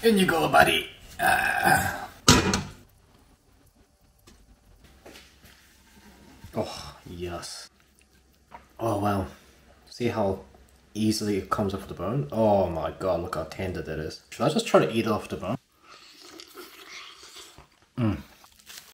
In you go, buddy. Oh, yes. Oh, wow. See how easily it comes off the bone? Oh my god, look how tender that is. Should I just try to eat off the bone?